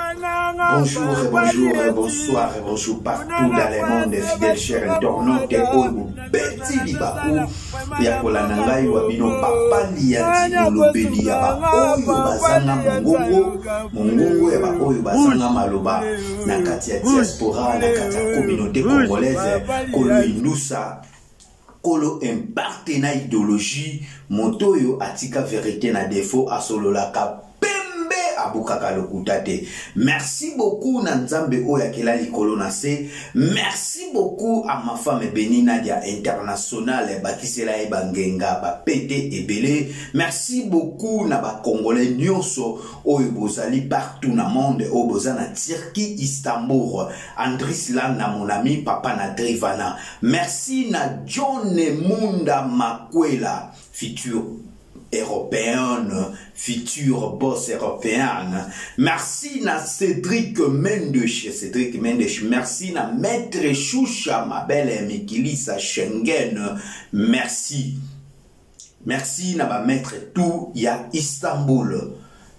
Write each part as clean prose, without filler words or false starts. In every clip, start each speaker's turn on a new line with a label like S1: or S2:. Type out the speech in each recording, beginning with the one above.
S1: Bonjour et bonjour et bonsoir et bonjour partout dans le monde, fidèles chers internautes, oyo beti libaku ya kolanangai wabino papa lianti olobeli ya ba oyo bazanga mongongo ya ba oyo bazanga maloba na kati ya diaspora na kati ya communauté congolaise kolo indusa kolo impacte na idéologie motoyo atika vérité na défaut asololaka Merci beaucoup Nanzambe Oyakela Likolo Nase. Merci beaucoup à ma femme Beni Nadia Internationale Bakisela Ebangenga Bapete Ebele. Merci beaucoup na ba Congolais Nyoso Oyobozali partout na monde Obozana Turquie Istanbul Andris Lan na mon ami Papa na Drivana. Merci na John Munda Makwela futur européenne, future boss européenne. Merci na Cédric Mendes. Merci na Maître Choucha, ma belle Mikilisa Schengen. Merci. Merci na ba Maître tout ya Istanbul.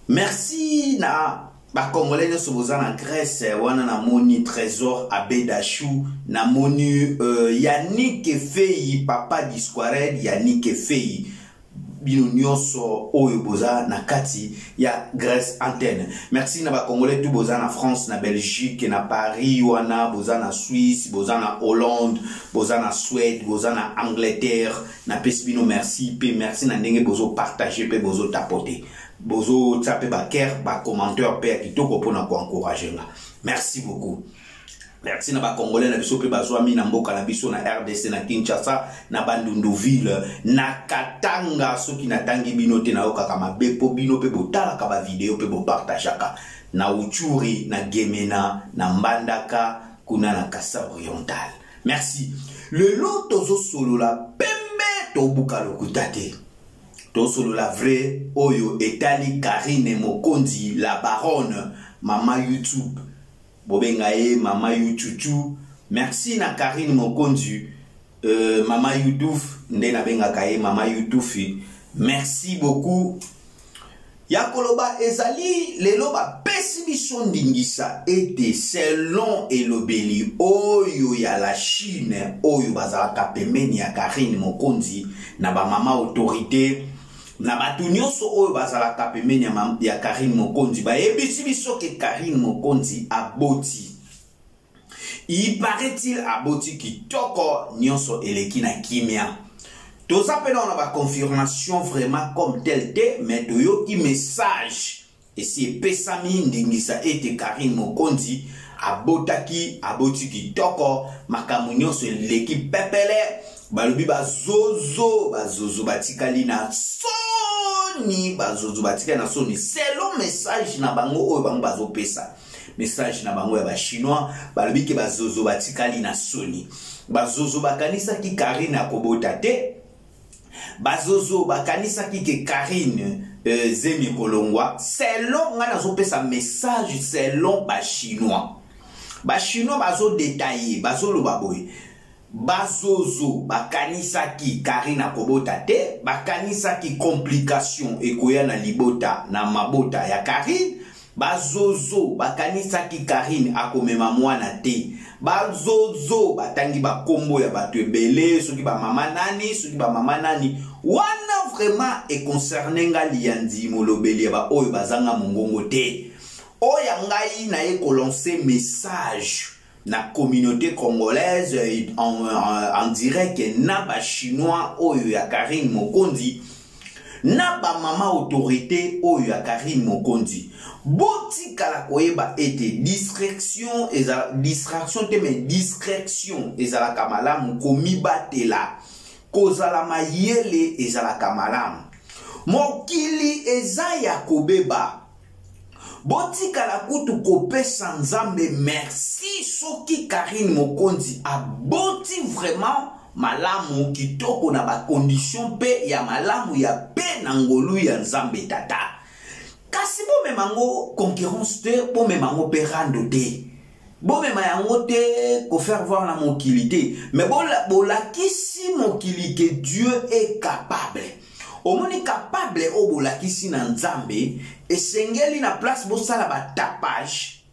S1: Merci na ba Congolais de Soboza na Grèce, wana na moni Trésor Abedachou, na moni Yannick Fei, papa d'Isquared, Yannick Fei. Bino nyonso oyo boza na kati ya Grèce antenne. Merci na ba Congolais tout boza na France, na Belgique, na Paris, wana boza na Suisse, boza na Hollande, boza na Suède, boza na Angleterre, na pesbino merci pe merci na ndenge bozo partager pe bozo tapoter. Bozo taper ba cœur, ba commentaire pe kitoko pona ko encourager nga. Merci beaucoup. Merci na ba Congolais na biso pe bazwami na mboka na biso na RDC na Kinshasa na Bandunduville na Katanga soki na tangi bino te na okaka mabepo bino pe botala ka ba video pe bo partagaka na Uchuri na Gemena na Mbandaka kuna na Kasa Oriental. Merci. Le lot tozo solo la pembe to buka lokutate. To solo la vrai oyo etali Karine Mokonzi la baronne mama YouTube. Bobengaye, Mama Yuchuchu. Merci na Karine Mokonzi, Mama Yudouf, Ndena Bengakaye, Mama Yutufi. Merci beaucoup. Yakoloba Ezali, Leloba Pesibison Dingisa ete selon Elobeli, Oyo ya la Chine, Oyo Bazalaka Pemeni ya Karine Mokonzi, Naba Mama Autorité. Na batu nyonso oyo bazala kapemeni ya Karine Mokonzi ba ebisi biso ke Karine Mokonzi aboti. Il paraît-il aboti kitoko nyonso eleki na kimia. Toza pe na ba confirmation vraiment comme tel te mais toyo ki message et si pesami ndingisa ete Karine Mokonzi abotaki aboti kitoko makamu nyonso eleki pepele balobi bazozo batikali na soni bazozo batikali na soni selon message na bango oyo bango bazopesa message na bango ya ba chinois balobi ke bazozo batikali na soni bazozo bakanisa ki Karine akobota te bazozo bakanisa ki ke Karine Zemi Kolongwa selon ngana zopesa message selon ba chinois bazo détaillé bazo loba boy bazozo bakanisa ki Karine akobota te bakanisa ki complication ekoya na libota na mabota ya Karine bazozo bakanisa ki Karine akomema mwana te bazozo batangi ba kombo ya bato ebele soki ba mama nani wana vraiment est concerné nga liandi molobeli ya ba oyo bazanga mongongo te oya ngai na ye ko lancer message na communauté congolaise en direct na ba chinois oyo ya Karine Mokonzi na ba mama autorité oyo ya Karine Mokonzi botika la koyeba ete distraction te mais discrétion ezala kamalamu komibatela kozala mayele ezala kamalamu mokili ezaya kobeba botika la kutu kopesa nzambe merci soki Karine Mokonzi aboti vraiment malamu kitoko na ba condition pe ya malamu ya pe na ngolu ya nzambe tata kasi bo memango concurrence te bo memango pe rando te bo memango te ko faire voir la mokilité mais bola kisi mokilité Dieu est capable omoni capable obola kisi na nzambe esengeli na place bosala ba tapage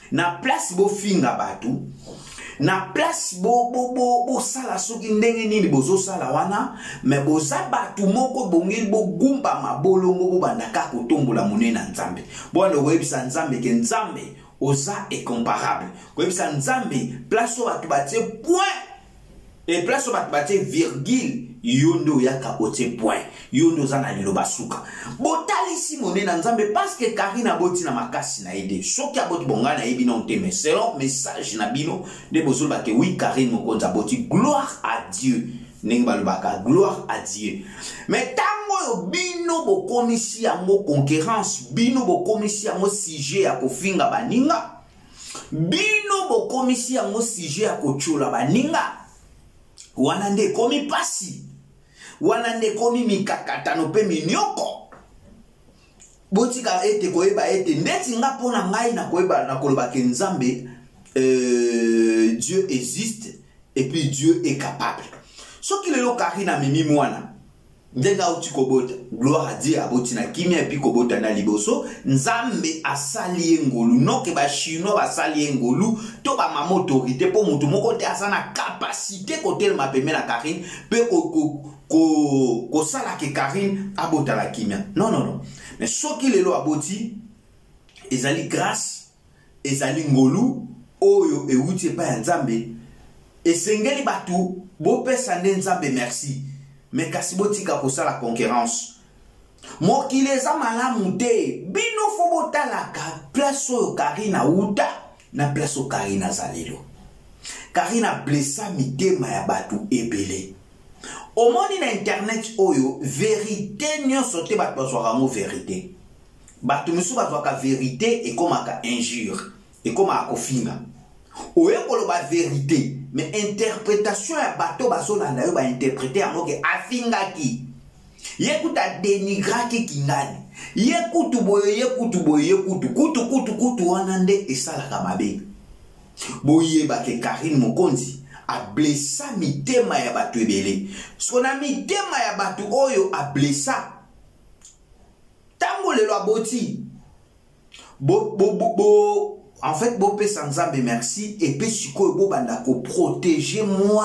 S1: na place bo finga batu, na place bo sala soki ndenge nini bozo sala wana, mais boza batu moko bongeli bo gumba mabolongo bo bandaka kotombola monene na Nzambe. Bwana koyebisa Nzambe ke Nzambe oza incomparable. Koyebisa Nzambe place o batu batie point et place o batu batie virgule, yondo yaka otie point, yondo za na liloba suka. Botalisi monene na Nzambe parce que Karina boti na makasi na ide. Soki aboti bonga na yebi non te, mais selon message na bino de bozol ba ke oui Karine mokonza boti, gloire à Dieu. Neng balubaka, gloire à Dieu. Mais tango bino bo komisi yango concurrence, bino bo komisi yango sujet ya kofinga baninga, bino bo komisi yango sujet ya kochola baninga, wana nde komi pasi, wana nde komi mikakatano pe minyoko. Botika ete koyeba ete ndeti nga pona ngai na koyeba na koloba ke Nzambe, Dieu existe et puis Dieu est capable. So ki lelo Karina mimi mwana ndenga uti kobota, gloire à Dieu aboti na kimia epi kobota na liboso, Nzambe asali ngolu, noke ba chinois basali ngolu, to ba mama autorité po mutu moko te asana capacité kotel ma peme na Karine pe ko sala ke Karine abota la kimia. Non non non. Mais so ki lelo aboti ezali grâce, ezali ngolu oyo euti pa Nzambe. Esengeli batu bo pesa nde Nzambe merci, mais kasi botika kosala concurrence. Mokileza malamu te, bino fo botalaka place oyo Karina uta na place oyo Karina zalelo. Karina blessa mitema ya batu ebele. Omoni na internet oyo vérité nyonso te batu bazwaka mo vérité. Batu misu bazwaka vérité ekomaka injure, ekomaka kofinga. Oye koloba vérité, mais interprétation ya bato bazolanda yo ba interpréter yango ke afingaki. Yekuta denigraki kingani. Yekutu boye, kutu wana nde esalaka mabe. Boye ba ke Karine mokonzi a blessa mitema ya bato ebele. Sona mitema ya bato oyo a blessa. Tango lelo aboti. En fait, bo pe Nzambe merci et puis siko bo banda ko protéger moi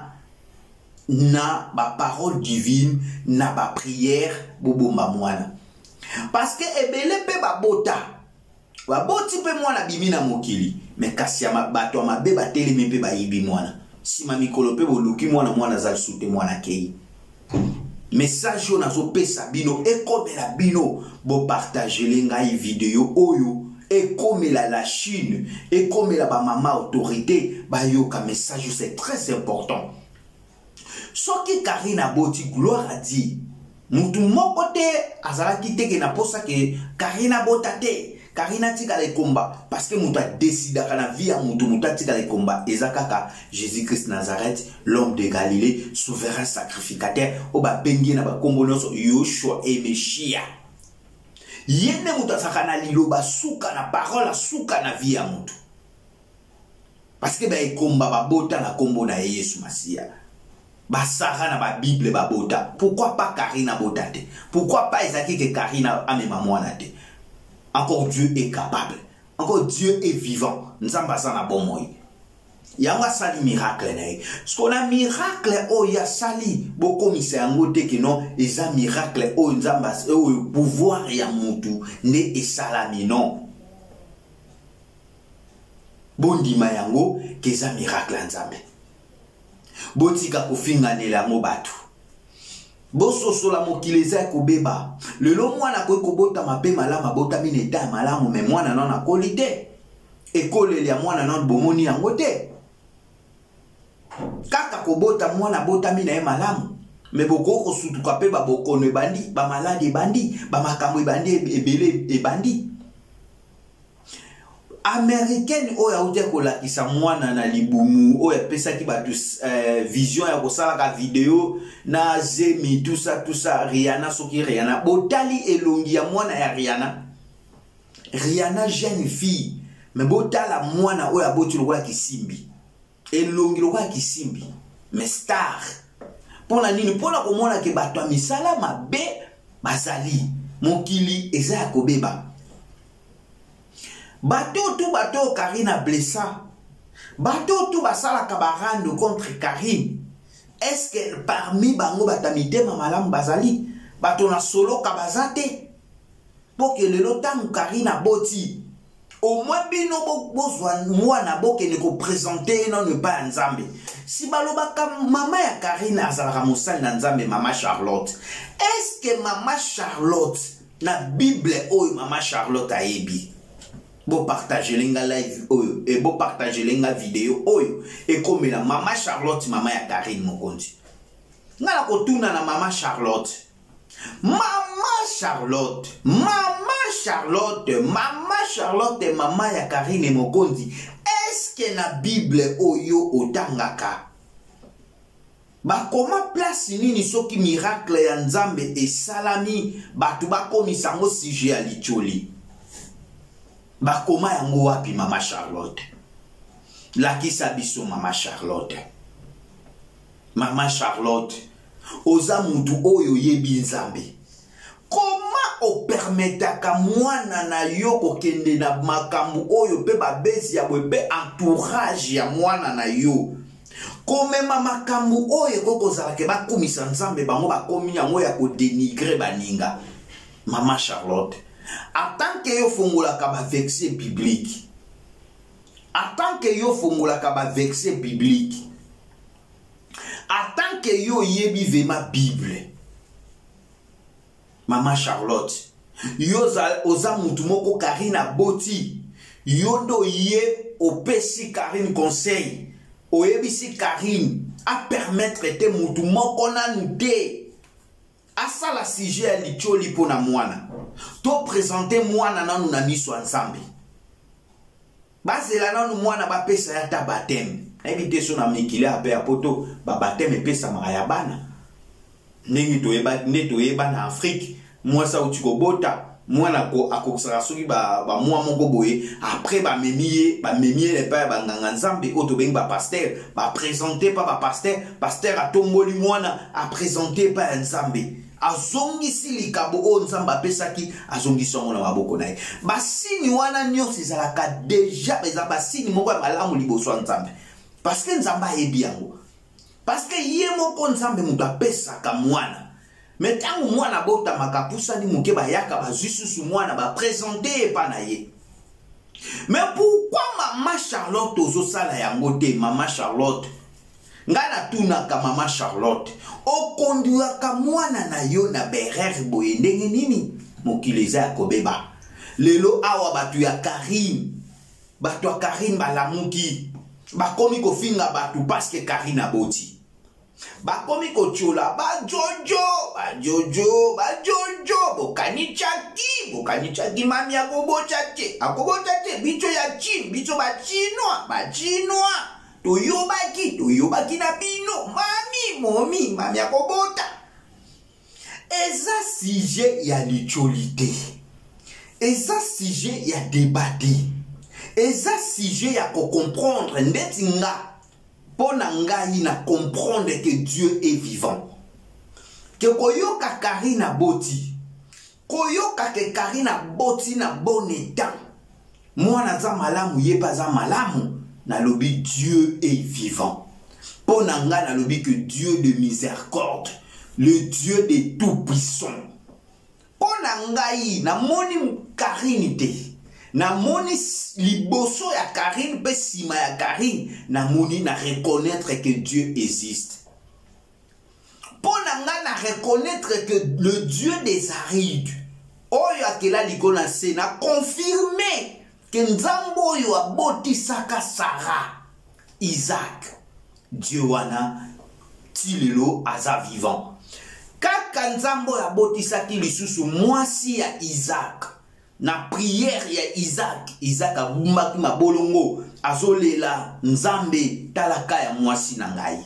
S1: na ba parole divine, na ba prière bobomba mwana. Parce que ebele pe ba bota. Ba boti pe mwana bimina mokili, mais kasi ya bato mabe ba telemi pe ba yibi mwana. Sima mikolo pe boluki mwana za sute mwana kei. Message yo nazo pesa bino ekomela bino bo partager ngai vidéo oyo. Et comme la Chine, et comme la maman autorité, bayoka message, c'est très important. Ce qui Karina boti gloire a dit, mutu moko te azala kite ke na posa ke Karina botate, Karina tika le combat parce que mutu a décidé kana vie a mutu tika le combat ezakaka Jésus-Christ Nazareth, l'homme de Galilée, souverain sacrificateur, oba bengi na ba kombo nyonso Yoshua et Meshia. Yene mutu asakana liloba suka na parole suka na vie ya mutu. Parce que ba ekomba ba bota na kombo na Yesu Masia. Ba sara na ba Bible ba bota. Pourquoi pas Karina botate? Pourquoi pas ezaki que Karina amema mwana te? Encore Dieu est capable. Encore Dieu est vivant. Nzamba sana bon moi. Yangwa sali miracle na. Ce qu'on a miracle o ya sali boko mise yangote ke non eza miracle o nzamba o pouvoir ya mutu ne esalami non. Bondima yango ke eza miracle nzambe. Botika kofinga nela mo batu. Boso sola mokileza ko beba. Lelo mwana ko kobota mabe malama bota mineta malamu me mwana non akolite. Ekole ya mwana non bomoni yangote. Kaka kobota mwana bota mina e malamu me boko ko sutuka pe ba bokono bandi ba malade bandi ba makambo bandi ebele e bandi américaine oya udia ko lakisa mwana na libumu oya pesa ki ba vision ya kosala ka video na zemi tout ça Rihanna soki Rihanna botali elongi ya mwana ya Rihanna jeune fille me botala mwana oya boti lokola kisimbi elongi lokola kisimbi mais star pona nini pona komona ke bato ya misala mabe bazali mokili eza ya kobeba bato Karine a blessé. Bato tout basala kabarando contre Karine. Est-ce que parmi bango batamite mamalam bazali bato na solo kabazate pour que le lotam Karine a boti au moins bino bozwa mwana boke ne ko présenter non ne pas nzambe si balobaka mama ya Karine azalaka mosali na nzambe mama Charlotte. Est-ce que mama Charlotte na Bible oyo mama Charlotte ayebi? Bo partager lenga live oyo et bo partager lenga vidéo oyo et comme la mama Charlotte mama ya Karine mokonzi ngala kotuna na mama Charlotte mama ya Karine mokonzi. Est-ce que na Bible oyo otangaka ba koma place nini soki miracle ya nzambe et salami batu bakomisa ngo sujet ya licholi bakoma yango wapi mama Charlotte? Lakisa biso mama Charlotte. Mama Charlotte, oza mutu oyo yebi nzambe. Comment o permetaka mwana na yo kokende na makambu oyo pe babezi ya bwe entourage ya mwana na yo? Komema makambu oyo kokozalaka bakomisa nzambe bango bakomi yango ya kodenigre baninga. Mama Charlotte, en tant que yo fongolaka ba vexé biblique, en tant que yo fongolaka ba vexé biblique, en tant que yo yebi vema Bible, Mama Charlotte, yo oza mutu moko Karine aboti, yo ndo ye opesi Karine conseil, oyebisi Karine a permettre te mutu moko nanu te asala sujet ya licholi pona mwana. To présenter mwana nanu na miso nzambe. Bazela nanu mwana ba pesa ya ta baptême. Ebite so na mikile ape ya poto ba baptême pesa maya bana. Ningi to yeba na Afrique. Moi sa utiko bota mwana ko akosara soki ba mwa moko boye après ba memie le pa ba nganga nzambe oto bengi ba pasteur ba présenter pas ba pasteur atomboli mwana a présenter pas nzambe. Azongisi likabo o nzamba pesaki azongisi ngo na maboko naye basini wana nyonso ezalaka deja beza basini moko ya malamu liboso ya nzambe parce que nzamba ayebi yango parce que ye moko nzambe mutu apesaka mwana mais tango mwana botamaka pusani moke bayaka bazwi susu mwana baprésente epa na ye. Mais pourquoi mama Charlotte ozosala yango te? Mama Charlotte ngana tunaka mama Charlotte okonduaka mwana na yo na berere boye ndenge nini mokileza ya kobeba lelo awa batu ya Karine balamuki bakomi kofinga batu parce que Karine aboti bakomi kochola bajojo bokani chaki mami akobota te bicho ya chin bicho bachinwa toyobaki na bino mami akobota. Eza sujet ya licholite, eza sujet ya débate, eza sujet ya comprendre ndeti nga pona ngai na comprendre que Dieu est vivant. Que koyoka Karine boti, koyoka ke Karine boti na bon état, mwana za malamu yeba za malamu. Nalobi Dieu est vivant. Ponanga nalobi que Dieu de miséricorde, le Dieu de tout puissant. Ponanga yi na moni Karine te, na moni liboso ya Karine pe sima ya Karine, na moni na reconnaître que Dieu existe. Ponanga na reconnaître que le Dieu des arides, oyo akela likona se na confirmer que nzambo yo abotisaka Sarah, Isaac, Dieu wana tilelo aza vivant. Kaka nzambo ya abotisaki lisusu mwasi ya Isaac, na prière ya Isaac abumbaki mabolongo azolela nzambe talaka ya mwasi na ngai.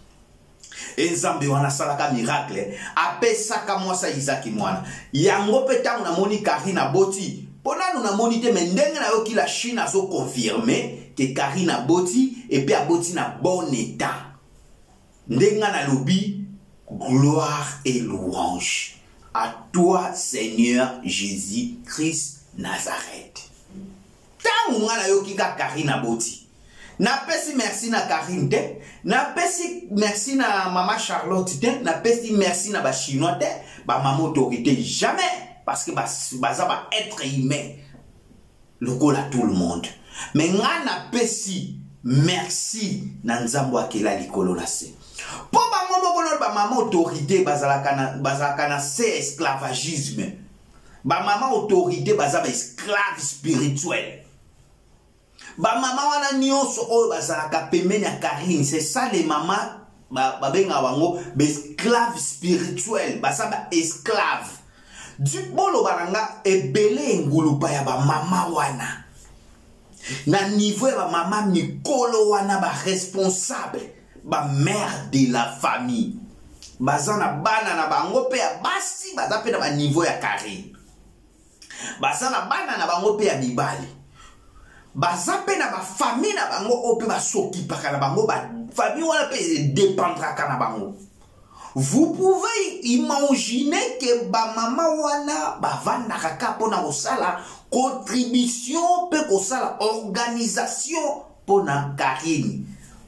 S1: Nzambe wana salaka miracle apesaka mwasa Isaac mwana. Yango petango na moni Karine aboti. Pona nous namoni te mendenge na yo ki la Chine azo confirmer que Karine aboti et puis aboti na bon état. Ndenga na lobi gloire et louange à toi Seigneur Jésus Christ Nazareth. tangu nga na yoki ka Karine aboti na pesi merci na Karine te na pesi merci na Maman Charlotte te na pesi merci na ba chinois te ba maman autorité jamais parce que baza ba être humain lokola tout le monde mais nga na pesi merci na nzambo akela likolo na se po bango moko ba maman autorité bazalaka na se esclavagisme ba maman autorité baza ba esclave spirituel ba maman wana nyonso oyo bazalaka pembeni ya Karine c'est ça les mamans ba benga bango ba esclave spirituel baza ba esclave du bolo baranga ebele ngulupa ya ba mama wana na niveau ya ba mama mikolo wana ba responsable ba mère de la famille baza na bana na bango pe ya basi baza pe na ba niveau ya Karine baza na bana na bango pe ya mibali baza pe na ba famille na bango ope ba soki paka na bango ba famille wana pe dépendra ka na bango. Vous pouvez imaginer que ba mama wana ba vanda kaka pona kosala contribution pe kosala organisation pona Karine.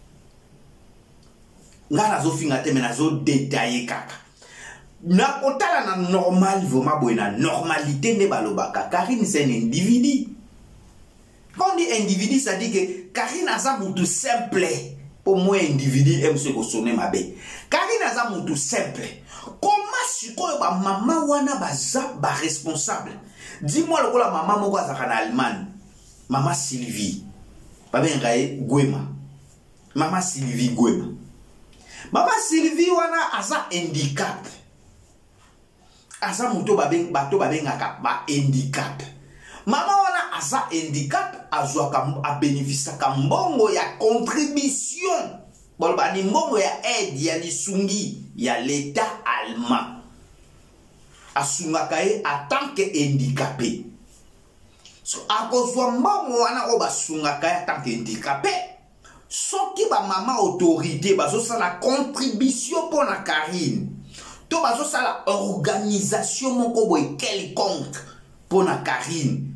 S1: Nga nazo finga te menazo détailler kaka. Na kotala na normal vraiment boy na normalité ne balobaka. Karine c'est un individu. Quand on dit individu, ça dit que Karine a ça tout simple. Pour moi, individu aime se sonner ma bé. Karine a ça tout simple. Comment si quoi ba maman wana ba responsable? Dis-moi le la maman moko azaka na Allemagne. Maman Sylvie. Ba ben gaé Gwema. Maman Sylvie Gwema. Maman Sylvie wana aza handicap. Aza muto ba ben bato ba bengaka ba handicap. Mama wana aza handicap azwaka a bénéfice ka mbongo ya contribution. Bolba ni mbongo ya aide ya lisungi ya l'état allemand. Asungaka ye en tant que handicapé. So akozwa mbongo wana o basungaka ye en tant que handicapé. Soki ba mama autorité bazo sala contribution pour la Karine. To bazo sala organisation moko boy quelconque pour la Karine.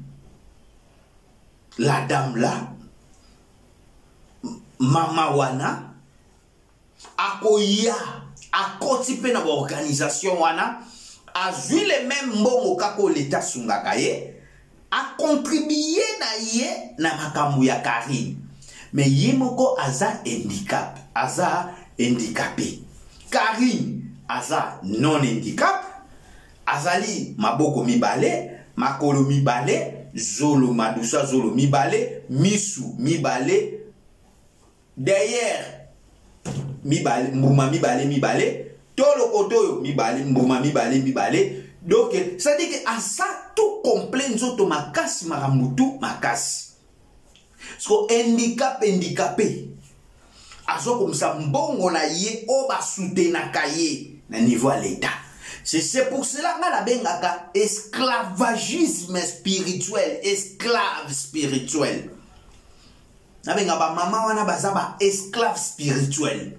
S1: La dame là, mama wana, akoya, akoti pe na organisation wana, a vu les mêmes mbongo kako l'état sungakaye, a contribué na ye na makambu ya Karine. Mais ye moko aza handicap, aza handicapé. Karine aza non handicap, azali maboko mibale, makolo mibale, zolo madusa zolo mibale, misu mibale, derrière mibale, mbuma mibale, tolo kotoyo mibale, mbuma mibale. Donc ça dit que à ça tout complet nzoto makasi maramutu makasi. So handicapé. Azo comme ça mbongo na ye o ba soutenaka ye na niveau à l'état. C'est pour cela que la bengaka esclavagisme spirituel, esclave spirituel. La bengaba maman wana bazaba esclave spirituel.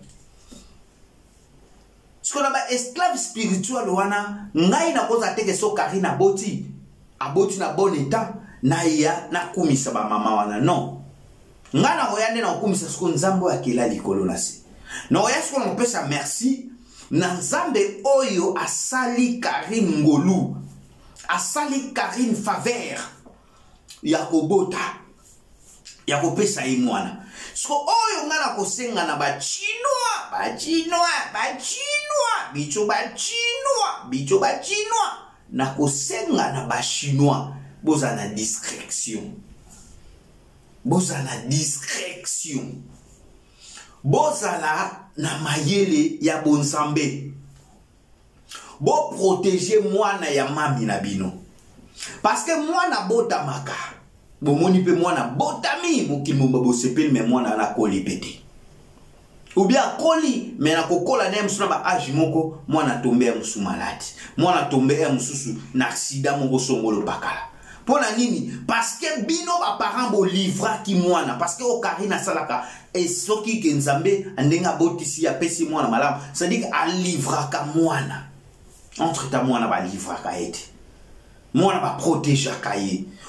S1: Ce qu'on a esclave spirituel wana ngai na koza teke so Karine aboti na bon état na ya na kumisa ba mama wana non. Nga na oyande na kumisa sko nzambo akela likolo na se. Na oyasko na pesa merci. Nanzambe oyo asali Karine ngolu, asali Karine faveur, yakobota, yakopesa imwana. So oyo ngana kosenga na ba chinois, bicho ba chinois, na kosenga na ba chinois, boza na discrétion. Bozala na mayele ya bonsambe. Bo protéger mwana ya mami na bino. Parce que mwana bota maka. Bo moni pe mwana botami mokimo bo sepeli me mwana na koli pete. Ou bien koli mais na kokola na msuna ba age moko mwana tombe ya musu malade. Mwana tombe ya mususu na accident moko songolo bakala. Pona nini? Parce que bino ba parent bo livra ki mwana parce que o Karine salaka et soki ke nzambe ndenga botisi ya pesi mwana malamu ça dit a livra ka mwana entre ta mwana ba livra ka ete mwana ba protéger ka ye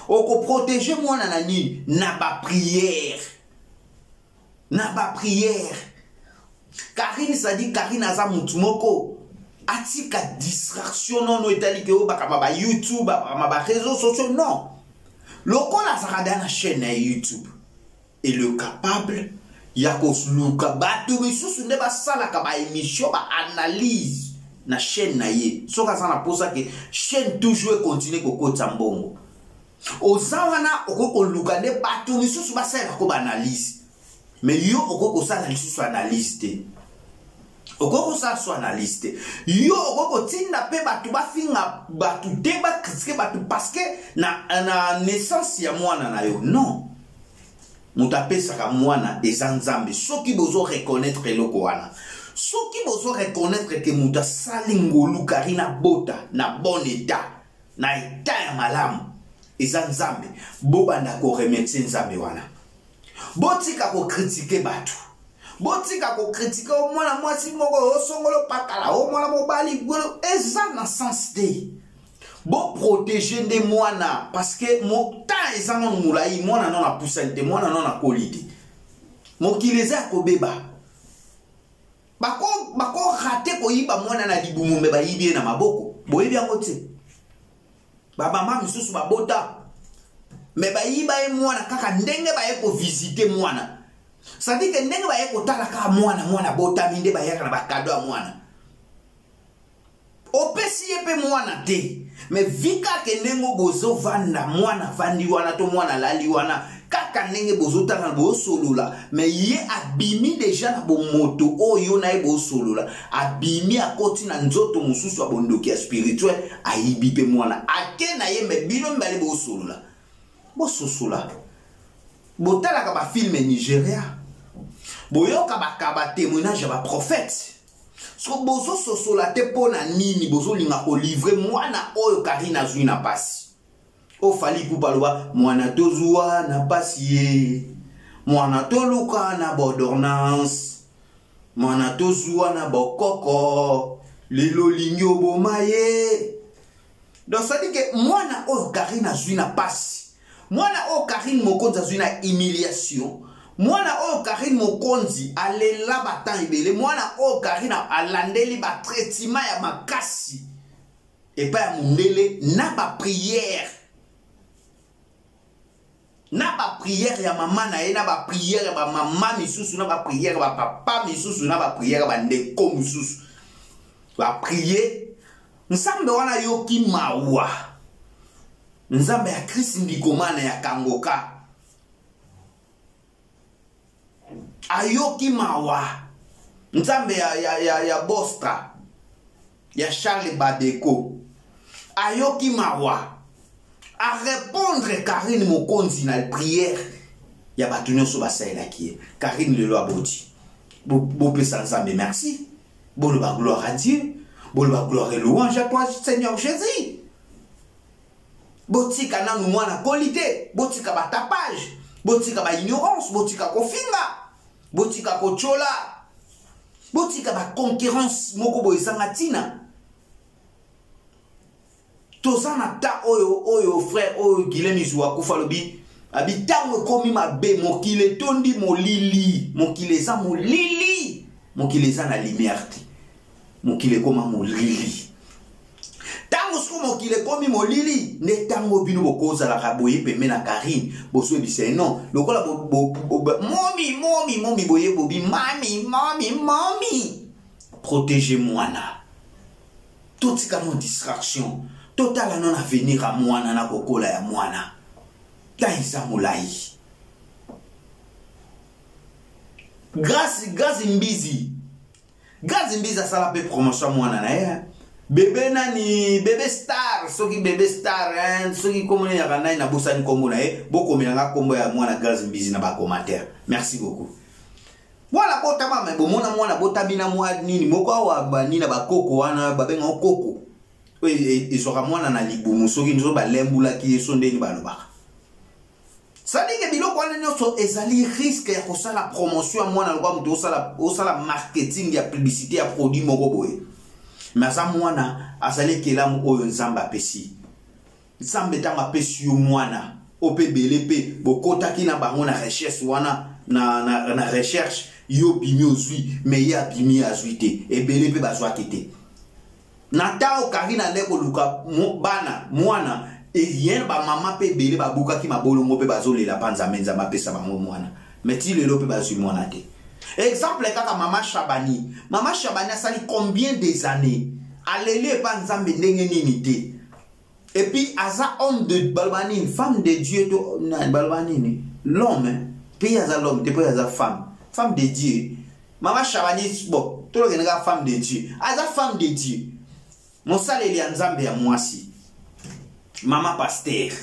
S1: oko protéger mwana na nini na ba prière. Na ba prière. Karine ça dit Karine aza mutu moko atika distraction non etali ke ba ba YouTube ba réseaux sociaux non. Lokola zakada na chaîne na YouTube et le capable ya kosluka batu misusu ne ba sala ka ba émission ba analyse na chaîne na ye. Soka sana posa ke chaîne toujours continuer kokota mbongo. Ozawana okoko luka ne batu misusu ba sala ko ba analyse. Mais yo okoko sala lisusu analyse te. Okoko sala so analyse te. Yo okoko tinda pe batu ba finga batu te ba critiquer batu parce que na naissance ya mwana na yo. Non. Muta pesa ka mwana ezanzambe. Soki bozo reconnaître eloko wana. Soki bozo reconnaître que muta sali ngolu karina bota na bon état. Na état ya malamu. Ezanzambe. Bobanda ko remercier nzambe wana. Botika ko critiquer batu. Botika ko critiquer o mwana mwasi moko o songolo pakala o mwana mobali golo eza na sens te. Bo protéger de mwana parce que mo ta eza non mulai mwana non na poussante mwana non na kolite. Mo kileza ko beba. Bako rate ko yiba mwana na libumu meba yibie na maboko. Boyebi yango te. Baba mama misusu babota. Mais ba yiba e mwana kaka ndenge ba yeko visiter mwana. Ça dit que ndenge ba yeko tala kaka mwana bota minde ba yaka na ba cadeau a mwana. Opesi yepe mwana te. Mais vika ke ndenge bozo vanda mwana vandi wana to mwana lali wana kaka ndenge bozo tala bo solula mais ye abimi déjà na bo moto oyo na e bo solula abimi akoti na nzoto mususu abondoki spirituel ayibi pe mwana ake na ye me bino mbale bo solula. Bososula botala ka ba film Nigeria boyoka ba témoignage ba prophète so bozo sosola te pona nini bozo linga ko livrer mwana oyo Karina zui na pasi o fali ku baloba mwana tozua na pasi ye mwana toluka na bodornance mwana tozua na bokoko lelo lingyo bomaye donc ça dit que mwana oyo Karina zui na pasi mwana o Karine mokonzi azwi na humiliation mwana o Karine mokonzi alela batan ibele mwana o Karine alandeli ba traitement ya makasi et pas ya mundele na ba prière ya mama na ye na ba prière ya ba mama misusu na ba prière ba papa misusu na ba prière ba ndeko misusu ba prier nsambe wana yoki mawa nzambe ya Kristo ndikomana ya kangoka ayoki mawa nzambe ya Bostra ya Charles Badeko ayoki mawa a répondre Karine mokonzi na prière ya batu nyonso basaela ki Karine lelo aboti bo pesa nzambe merci bo le ba gloire à Dieu bo le ba gloire et louange à toi Seigneur Jésus. Botika na mwana qualité, botika ba tapage, botika ba ignorance, botika ko finga, botika ko chola, botika ba concurrence moko boisanga tina. Tozana ta oyo frère oyo Guilhem Zouwa kufalobi abitango komi mabe mokile tondi molili, mokile za molili, mokile za na lumière, mokile koma molili. Tango sumo kile komi molili ne tango bino bokoza la kaboye peme na Karine boso ebise non lokola momi boye bobi mami protégez mwana totika non distraction totala non avenir a mwana na kokola ya mwana taisa mulai grâce mbizi asala pe promotion mwana na ya bébé nani bébé star soki bébé star soki komone ya kanai na bosani kombo na e boko melanga kombo ya mwana Grâce Mbizi na ba commentaire merci beaucoup voilà bota mama bomona mwana bota bina mwa nini moko awa bani na bakoko wana babenga okoko ezoka mwana na libumu soki nzo balembula ki esondeni baloba ça dit que biloko wana nyonso ezali risque ya kosala promotion ya mwana lokwa mutu osala marketing ya publicité ya produit moko boye mais ça mwana azali kelamu oyo nzamba pesi nzambe tanga pesi yo mwana ope belepe bokota ki na bango na recherche wana na recherche yo bimi ozwi mais ya bimi azwi te ebelepe bazwa te na tao karina leko luka bana mwana rien ba mama pe bele ba buka ki mabolongo pe bazolela panza menza mapesa bango mwana mais ti lelo pe bazwi mwana te. Exemple kaka Mama Chabani a sali combien des années alele pa nzambe ndenge nini te. Et puis aza homme de balbanine, femme de Dieu to balbanine, l'homme puis aza l'homme te puis aza femme de Dieu. Mama Chabani bon to le nga femme de Dieu, aza femme de Dieu. Mon saleli ya nzambe ya mwasi. Maman pasteur.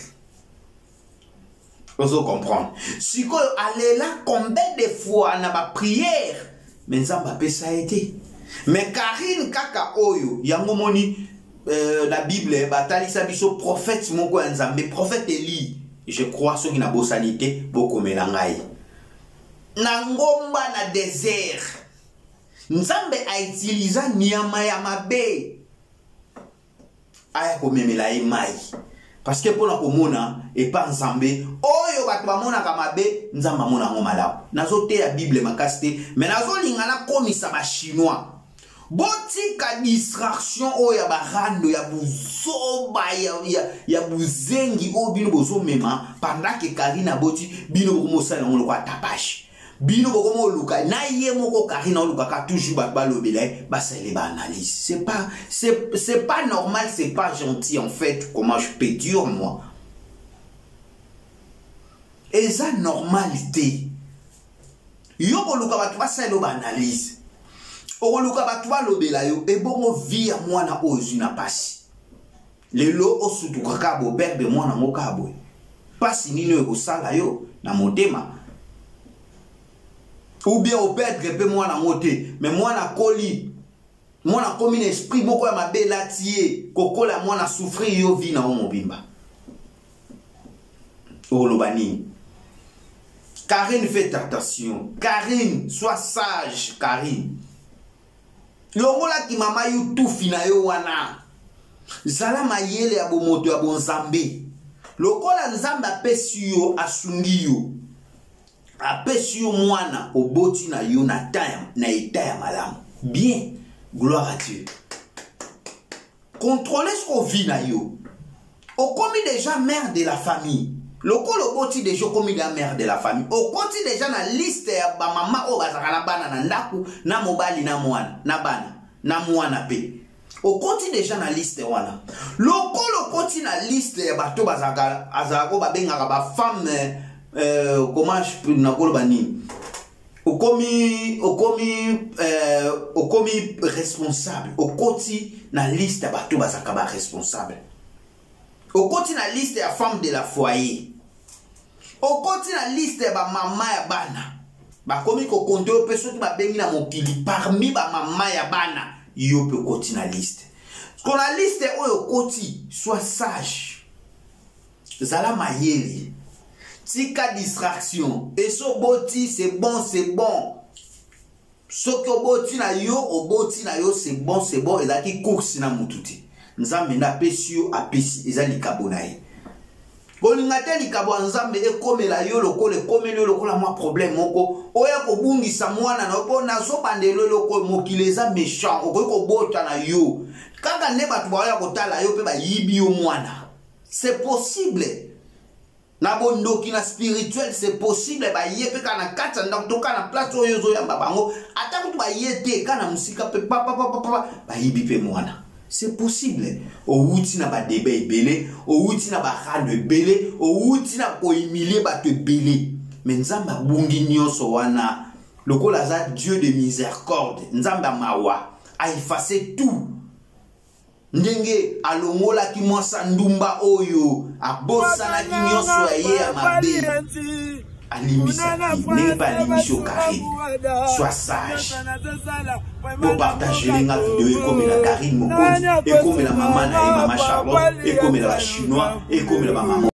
S1: Vous comprendre. Si vous allez là combien de fois na ba prière, mais nzamba pe ça a été. Mais Karine kaka oyo yango moni la Bible batali sa biso prophète moko nzambe prophète Eli. Je crois ceux qui na bosanité beaucoup melangai. Na ngomba na désert. Nzambe a utilisé nyama ya mabe. Aya ko memela mai. Parce que pour la komona et pas nzambe oyo batu bamona kamabe nzamba mona ngo malabu nazote ya Bible makasite mais nazo lingana komisa ba chinois botika distraction oyo ya barando ya buzoba ya buzengi o bino bozo mema pendant que Karina boti bino bokomosala ngo kwa tapashi bino bokomo luka na ye moko Karina luka ka toujours ba lobela basale ba analyse c'est pas normal, c'est pas gentil en fait. Comment je peux dire moi et ça normalité yo ko luka ba basale ba analyse o luka ba to lobela yo e bongo vie mwana ozu na pasi lelo osutu kaka bo berbe mwana mokabo pasi nino ko sala yo na motema. Ou bien au perdre peu moi na moté mais moi na koli moi na comme esprit moko ya mabela tie kokola moi na souffrir yo vie na mobimba olobani. Karine fait attention, Karine sois sage Karine longola ki mama yu tout fina yo wana zala mayele ya bomoto ya bonzambe lokola nzambe apesi yo asungi yo apesi yo mwana oboti na yo na time na état ya malamu bien gloire à Dieu. Contrôlez ce qu'on vit na yo o komi déjà mère de la famille lokolo oboti déjà komi la mère de la famille o koti déjà na liste ya ba mama o bazaka na bana na ndaku na mobali na mwana na bana na mwana pe o koti déjà na liste wana lokolo koti na liste ya bato bazaka azako babengaka ba femme comment je peux nakolo bani okomi responsable okoti na liste ya bato bazaka ba responsable okoti na liste ya femme de la foyer okoti na liste ya ba mama ya bana bakomi ko konte o peso ki babengi na mokili parmi ba mama ya bana yo pe okoti na liste ko na liste oyo okoti sois sage zala mayele tika distraction et so boti c'est bon so ko boti na yo c'est bon et qui course na mututi nzambe na pesi yo apesi ezali kabonaye bolinga te likabo nzambe ekomela yo lokole komelo lokola mwa problème moko oya ko bungisa mwana na po nazo bandelo lokole mokileza méchant ko bota na yo kaka ne batu ba ya kotala yo pe ba yibi yo mwana c'est possible. Na bondoki na spirituel c'est possible ba yepe kana kata ndakutoka na place oyo zo ya babango ata kutu ba yete kana musika pe papa ba yibi pe mwana c'est possible o wuti na ba débat ebele o wuti na ba rado ebele o wuti na ko humilier ba te belé mais nzamba bungi nyonso wana lokola za Dieu de miséricorde nzamba mawa a effacé tout ndenge alongola ki mwasa ndumba oyo abosana ki nyonso ye ya mabe alimisa ne pas limisho Karine sois sage pour partager les vidéos comme la Karine Mokonzi et comme la maman na mama Charlotte et comme la chinois et comme la maman